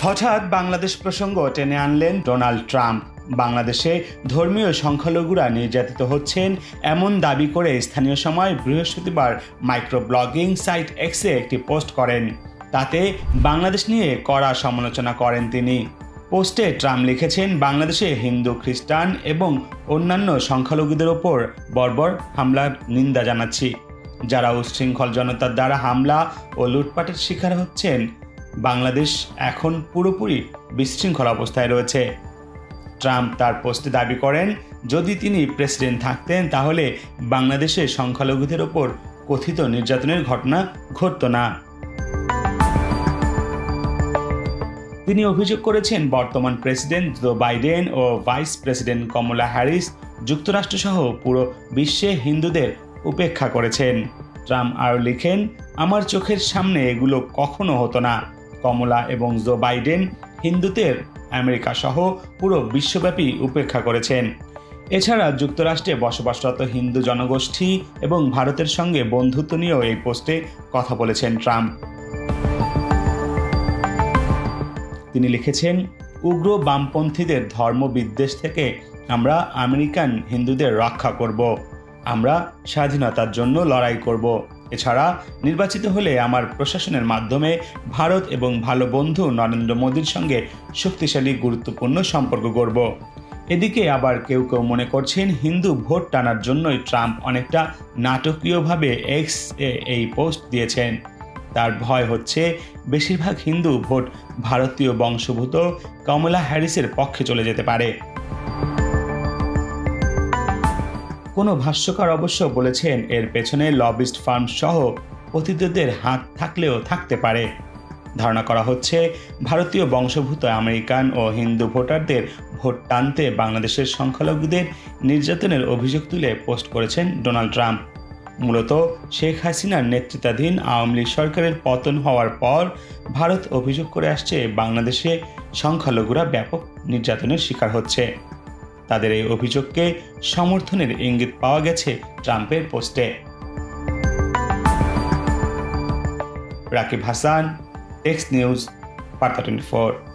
হঠাৎ বাংলাদেশ প্রসঙ্গ টেনে আনলেন ডোনাল্ড ট্রাম্প। বাংলাদেশে ধর্মীয় সংখ্যালঘুরা নির্যাতিত হচ্ছেন এমন দাবি করে স্থানীয় সময় বৃহস্পতিবার মাইক্রো ব্লগিং সাইট এক্সে একটি পোস্ট করেন। তাতে বাংলাদেশ নিয়ে কড়া সমালোচনা করেন তিনি। পোস্টে ট্রাম্প লিখেছেন, বাংলাদেশে হিন্দু, খ্রিস্টান এবং অন্যান্য সংখ্যালঘুদের ওপর বর্বর হামলার নিন্দা জানাচ্ছি। যারা উচ্ছৃঙ্খল জনতার দ্বারা হামলা ও লুটপাটের শিকার হচ্ছেন। বাংলাদেশ এখন পুরোপুরি বিশৃঙ্খল অবস্থায় রয়েছে। ট্রাম্প তার পোস্টে দাবি করেন, যদি তিনি প্রেসিডেন্ট থাকতেন তাহলে বাংলাদেশের সংখ্যালঘুদের ওপর কথিত নির্যাতনের ঘটনা ঘটত না। তিনি অভিযোগ করেছেন, বর্তমান প্রেসিডেন্ট জো বাইডেন ও ভাইস প্রেসিডেন্ট কমলা হ্যারিস যুক্তরাষ্ট্রসহ পুরো বিশ্বে হিন্দুদের উপেক্ষা করেছেন। ট্রাম্প আরও লিখেন, আমার চোখের সামনে এগুলো কখনো হতো না। কমলা এবং জো বাইডেন হিন্দুদের আমেরিকা সহ পুরো বিশ্বব্যাপী উপেক্ষা করেছেন। এছাড়া যুক্তরাষ্ট্রে বসবাসরত হিন্দু জনগোষ্ঠী এবং ভারতের সঙ্গে বন্ধুত্ব নিয়েও এই পোস্টে কথা বলেছেন ট্রাম্প। তিনি লিখেছেন, উগ্র বামপন্থীদের ধর্মবিদ্বেষ থেকে আমরা আমেরিকান হিন্দুদের রক্ষা করব। আমরা স্বাধীনতার জন্য লড়াই করব। এছাড়া নির্বাচিত হলে আমার প্রশাসনের মাধ্যমে ভারত এবং ভালো বন্ধু নরেন্দ্র মোদীর সঙ্গে শক্তিশালী গুরুত্বপূর্ণ সম্পর্ক গড়ব। এদিকে আবার কেউ কেউ মনে করছেন, হিন্দু ভোট টানার জন্যই ট্রাম্প অনেকটা নাটকীয়ভাবে এক্স এই পোস্ট দিয়েছেন। তার ভয় হচ্ছে বেশিরভাগ হিন্দু ভোট ভারতীয় বংশোদ্ভূত কমলা হ্যারিসের পক্ষে চলে যেতে পারে। কোনো ভাষ্যকার অবশ্য বলেছেন, এর পেছনে লবিস্ট ফার্ম সহ অতিথিদের হাত থাকলেও থাকতে পারে। ধারণা করা হচ্ছে, ভারতীয় বংশোদ্ভূত আমেরিকান ও হিন্দু ভোটারদের ভোট টানতে বাংলাদেশের সংখ্যালঘুদের নির্যাতনের অভিযোগ তুলে পোস্ট করেছেন ডোনাল্ড ট্রাম্প। মূলত শেখ হাসিনার নেতৃত্বাধীন আওয়ামী লীগ সরকারের পতন হওয়ার পর ভারত অভিযোগ করে আসছে, বাংলাদেশে সংখ্যালঘুরা ব্যাপক নির্যাতনের শিকার হচ্ছে। তাদের এই অভিযোগকে সমর্থনের ইঙ্গিত পাওয়া গেছে ট্রাম্পের পোস্টে। রাকিব হাসান, টেক্সট নিউজ, বার্তা 24।